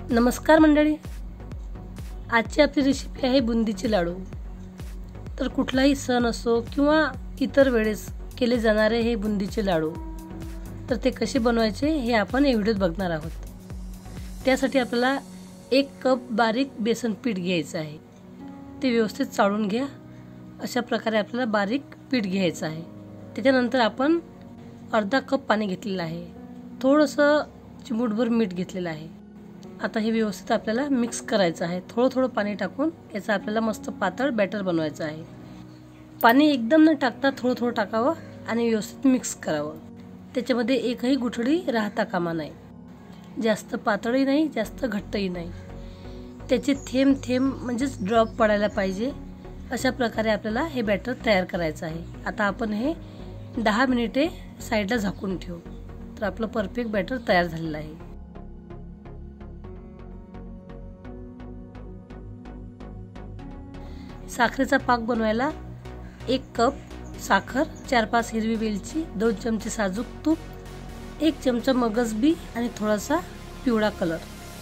नमस्कार मंडळी, आजची आपली रेसिपी आहे बुंदीचे लाडू। तर कुठलाही सण असो किंवा इतर वेळेस केले जाणारे हे बुंदीचे लाडू, तर ते कसे बनवायचे हे आपण या व्हिडिओत बघणार आहोत। त्यासाठी आपल्याला 1 कप बारीक बेसन पीठ घ्यायचं आहे। ते व्यवस्थित चाळून घ्या। अशा प्रकारे आपल्याला बारीक पीठ घ्यायचं आहे। त्याच्यानंतर आपण अर्धा कप पाणी घेतलेलं आहे। थोडंसं चिमूटभर मीठ घेतलेलं आहे। आता हे व्यवस्थित आपल्याला मिक्स करायचं आहे। थोडं पाणी टाकून याचा आपल्याला मस्त पातळ बॅटर बनवायचं आहे। पाणी एकदम न टाकता थोडं टाकावं आणि व्यवस्थित मिक्स करावं। त्याच्यामध्ये एकही गुठळी राहता कामा नाही। जास्त पातळही नाही, जास्त घट्टही नाही। त्याचे थेंब म्हणजेच ड्रॉप पडायला पाहिजे। अशा प्रकारे आपल्याला हे बॅटर तयार करायचं आहे। आता आपण हे 10 मिनिटे साईडला झाकून ठेवू। तर आपलं परफेक्ट बॅटर तयार झालेलं आहे। साखरेचा पाक बनवायला 1 कप साखर, 4-5 हिरवी वेलची, 2 चमचे साजूक तूप, 1 चमचा मगज बी आणि थोडासा पिवळा कलर।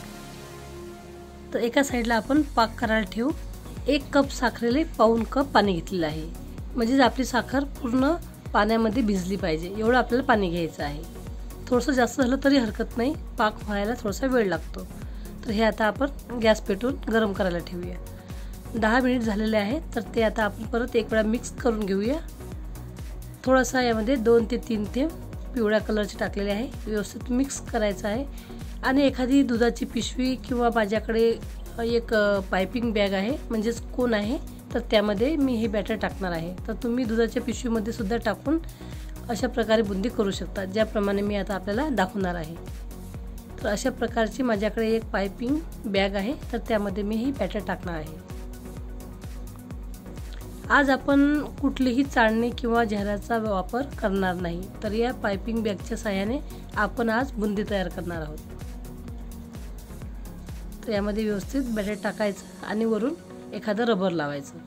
तर एका साईडला आपण पाक करायला ठेवू। 1 कप साखरेला 1/4 कप पाणी घेतलेलं आहे। म्हणजे आपली साखर पूर्ण पाण्यामध्ये भिजली पाहिजे एवढं आपल्याला पाणी घ्यायचं आहे। थोडंसं जास्त झालं तरी हरकत नाही, पाक व्हायला थोडासा वेळ लागतो। तर हे आता आपण गॅस पेटवून गरम करायला ठेवूया। 10 मिनिट झालेले आहेत। तर ते आता आपण परत एक वेळा मिक्स करून घेऊया। थोडासा यामध्ये 2 ते 3 थेंब पिवळ्या कलरचे टाकलेले आहे। व्यवस्थित मिक्स करायचं आहे। आणि एखादी दुधाची पिशवी किंवा माझ्याकडे एक पाइपिंग बॅग आहे, म्हणजेच कोन आहे, तर त्यामध्ये मी हे बॅटर टाकणार आहे। तर तुम्ही दुधाच्या पिशवीमध्ये सुद्धा टाकून अशा प्रकारे बुंदी करू शकता, ज्याप्रमाणे मी आता आपल्याला दाखवणार आहे। तर अशा प्रकारची माझ्याकडे एक पाइपिंग बॅग आहे, तर त्यामध्ये मी ही बॅटर टाकणार आहे। आज आपण कुठलीही चाळणी किंवा झाऱ्याचा वापर करणार नाही, तर या पाइपिंग बॅगच्या सहाय्याने आपण आज बुंदी तयार करणार आहोत। तर यामध्ये व्यवस्थित बॅटर टाकायचं आणि वरून एखादं रबर लावायचं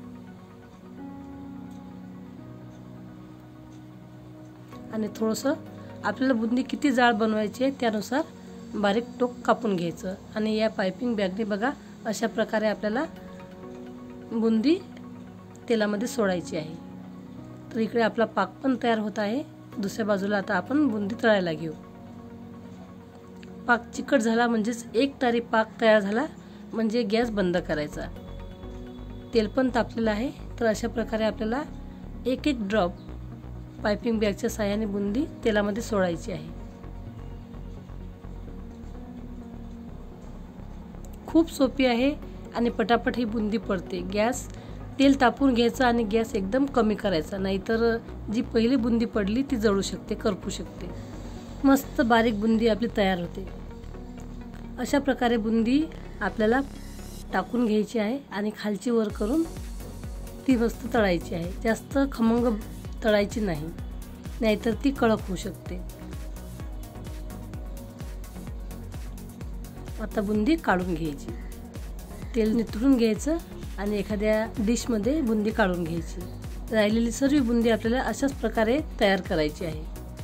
आणि थोडंसं आपल्याला बुंदी किती जाड बनवायची आहे त्यानुसार बारीक टोक कापून घ्यायचं। आणि या पाइपिंग बॅगने बघा अशा प्रकारे आपल्याला बुंदी तेलामध्ये सोडायची आहे। तर इकडे आपला पाक पण तयार होत आहे। दुसऱ्या बाजूला आता आपण बुंदी तळायला घेऊ। पाक चिकट झाला म्हणजेच एक तारी पाक तयार झाला म्हणजे गॅस बंद करायचा। तेल पण तापलेलं आहे। तर अशा प्रकारे आपल्याला एक ड्रॉप पाइपिंग बॅगच्या सहाय्याने बुंदी तेलामध्ये सोडायची आहे। खूप सोपी आहे आणि पटापट ही बुंदी पडते। तेल तापून घ्यायचं आणि गॅस एकदम कमी करायचा, नाहीतर जी पहिली बुंदी पडली ती जळू शकते, करपू शकते। मस्त बारीक बुंदी आपली तयार होते। अशा प्रकारे बुंदी आपल्याला टाकून घ्यायची आहे आणि खालची वर करून ती मस्त तळायची आहे। जास्त खमंग तळायची नाही, नाहीतर ती कडक होऊ शकते। आता बुंदी काढून घ्यायची, तेल नितळून घ्यायचं आणि एखाद्या डिशमध्ये बुंदी काढून घ्यायची। राहिलेली सर्व बुंदी आपल्याला अशाच प्रकारे तयार करायची आहे।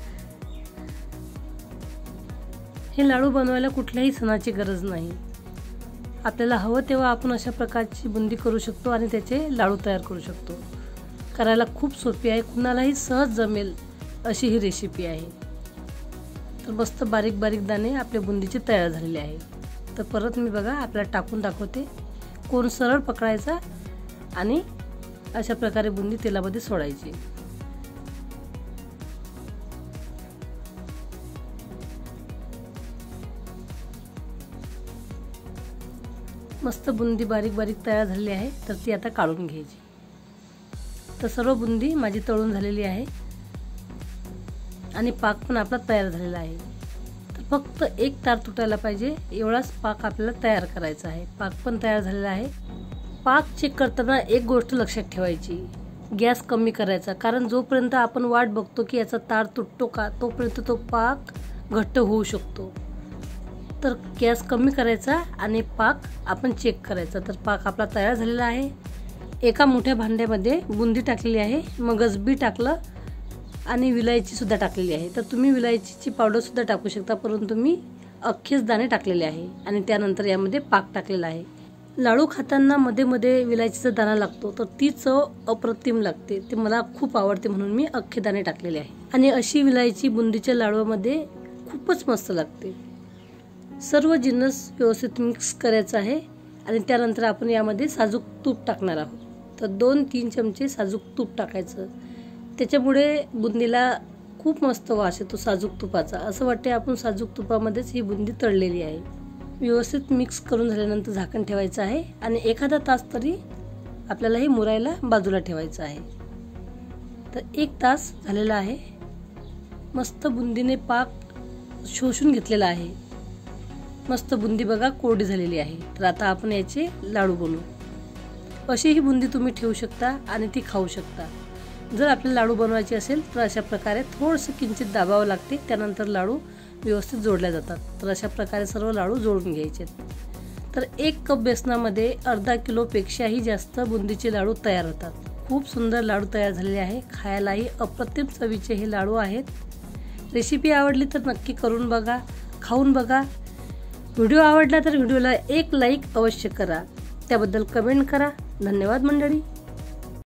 हे लाडू बनवायला कुठल्याही सणाची गरज नाही। आपल्याला हवं तेव्हा आपण अशा प्रकारची बुंदी करू शकतो आणि त्याचे लाडू तयार करू शकतो। करायला खूप सोपी आहे, कुणालाही सहज जमेल अशी ही रेसिपी आहे। तर मस्त बारीक दाणे आपल्या बुंदीचे तयार झालेले आहे। तर परत मी बघा आपल्याला टाकून दाखवते। कोन सरळ पकडायचा आणि अशा प्रकारे बुंदी तेलामध्ये सोडायची। मस्त बुंदी बारीक तयार झालेली आहे। तर ती आता काढून घ्यायची। तर सर्व बुंदी माझी तळून झालेली आहे आणि पाक पण आपला तयार झालेला आहे। तर फक्त एक तार तुटायला पाहिजे एवढाच पाक आपल्याला तयार करायचा आहे। पाक पण तयार झालेला आहे। पाक चेक करताना एक गोष्ट लक्षात ठेवायची, गॅस कमी करायचा, कारण जोपर्यंत आपण वाट बघतो की याचा तार तुटतो का, तोपर्यंत तो पाक घट्ट होऊ शकतो। तर गॅस कमी करायचा आणि पाक आपण चेक करायचा। तर पाक आपला तयार झालेला आहे। एका मोठ्या भांड्यामध्ये बुंदी टाकलेली आहे, मगज बी टाकलं आणि विलायची सुद्धा टाकलेली आहे। तर तुम्ही विलायचीची पावडर सुद्धा टाकू शकता, परंतु मी अख्खेच दाणे टाकलेले आहे आणि त्यानंतर यामध्ये पाक टाकलेला आहे। लाडू खाताना मध्ये मध्ये विलायचीचा दाणा लागतो तर ती चव अप्रतिम लागते, ते मला खूप आवडते म्हणून मी अख्खे दाणे टाकलेले आहे। आणि अशी विलायची बुंदीच्या लाडूमध्ये खूपच मस्त लागते। सर्व जिन्नस व्यवस्थित मिक्स करायचं आहे आणि त्यानंतर आपण यामध्ये साजूक तूप टाकणार आहोत। तर 2-3 चमचे साजूक तूप टाकायचं, त्याच्यामुळे बुंदीला खूप मस्त वास येतो साजूक तुपाचा, असं वाटते आपण साजूक तुपामध्येच ही बुंदी तळलेली आहे। व्यवस्थित मिक्स करून झाल्यानंतर झाकण ठेवायचं आहे आणि एखादा तास तरी आपल्याला हे मुरायला बाजूला ठेवायचं आहे। तर 1 तास झालेला आहे। मस्त बुंदीने पाक शोषून घेतलेला आहे। मस्त बुंदी बघा कोरडी झालेली आहे। तर आता आपण याचे लाडू बनवू। अशी ही बुंदी तुम्ही ठेवू शकता आणि ती खाऊ शकता। जर आपल्याला लाडू बनवायचे असेल तर अशा प्रकारे थोडंसं किंचित दाबावं लागते, त्यानंतर लाडू व्यवस्थित जोडल्या जातात। तर अशा प्रकारे सर्व लाडू जोडून घ्यायचे। तर 1 कप बेसनामध्ये अर्धा किलोपेक्षाही जास्त बुंदीचे लाडू तयार होतात। खूप सुंदर लाडू तयार झालेले आहे, खायलाही अप्रतिम चवीचे हे लाडू आहेत। रेसिपी आवडली तर नक्की करून बघा, खाऊन बघा। व्हिडिओ आवडला तर व्हिडिओला एक लाईक अवश्य करा, त्याबद्दल कमेंट करा। धन्यवाद मंडळी।